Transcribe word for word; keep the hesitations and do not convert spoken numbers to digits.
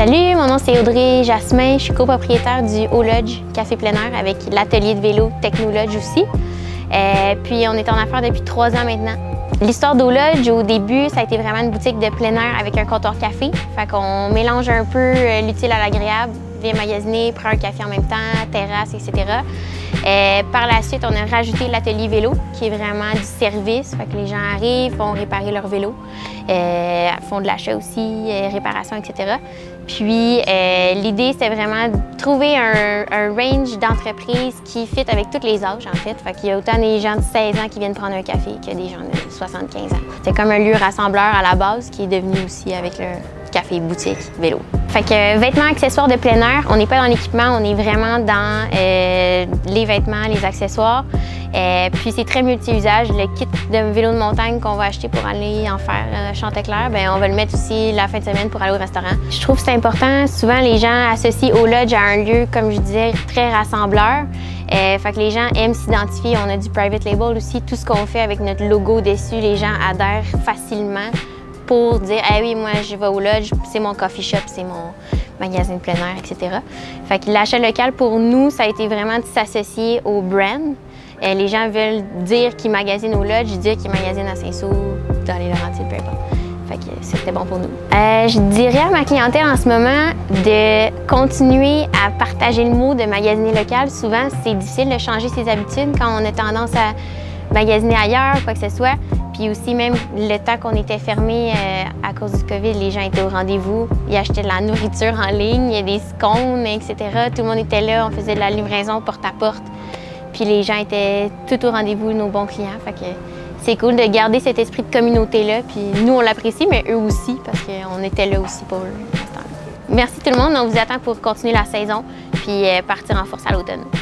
Salut, mon nom c'est Audrey Jasmin, je suis copropriétaire du Haut Lodge Café plein air avec l'atelier de vélo Techno Lodge aussi. Euh, puis on est en affaires depuis trois ans maintenant. L'histoire d'Haut Lodge, au début, ça a été vraiment une boutique de plein air avec un comptoir café. Fait qu'on mélange un peu l'utile à l'agréable, viens magasiner, prends un café en même temps, terrasse, et cetera. Euh, par la suite, on a rajouté l'atelier vélo, qui est vraiment du service. Fait que les gens arrivent, font réparer leur vélo, euh, font de l'achat aussi, euh, réparation, et cetera. Puis euh, l'idée, c'était vraiment de trouver un, un range d'entreprises qui fit avec tous les âges, en fait. Fait qu'il y a autant des gens de seize ans qui viennent prendre un café que des gens de soixante-quinze ans. C'est comme un lieu rassembleur à la base qui est devenu aussi avec le café boutique vélo. Fait que euh, vêtements, accessoires de plein air, on n'est pas dans l'équipement, on est vraiment dans euh, les vêtements, les accessoires. Euh, puis c'est très multi-usage. Le kit de vélo de montagne qu'on va acheter pour aller en faire euh, Chanteclair, bien, on va le mettre aussi la fin de semaine pour aller au restaurant. Je trouve que c'est important. Souvent, les gens associent Haut Lodge à un lieu, comme je disais, très rassembleur. Euh, fait que les gens aiment s'identifier. On a du private label aussi. Tout ce qu'on fait avec notre logo dessus, les gens adhèrent facilement pour dire « Ah oui, moi, je vais au Lodge, c'est mon coffee shop, c'est mon magasin de plein air, et cetera » Fait que l'achat local, pour nous, ça a été vraiment de s'associer au brand. Euh, les gens veulent dire qu'ils magasinent au Lodge, dire qu'ils magasinent à Saint-Saul, dans les Laurentides, peu importe. Fait que c'était bon pour nous. Euh, je dirais à ma clientèle en ce moment de continuer à partager le mot de magasiner local. Souvent, c'est difficile de changer ses habitudes quand on a tendance à magasiner ailleurs, quoi que ce soit. Puis aussi, même le temps qu'on était fermé euh, à cause du COVID, les gens étaient au rendez-vous. Ils achetaient de la nourriture en ligne, il y a des scones, et cetera. Tout le monde était là, on faisait de la livraison porte à porte. Puis les gens étaient tout au rendez-vous, nos bons clients. Fait que c'est cool de garder cet esprit de communauté-là. Puis nous, on l'apprécie, mais eux aussi, parce qu'on était là aussi pour eux. Merci tout le monde. On vous attend pour continuer la saison puis partir en force à l'automne.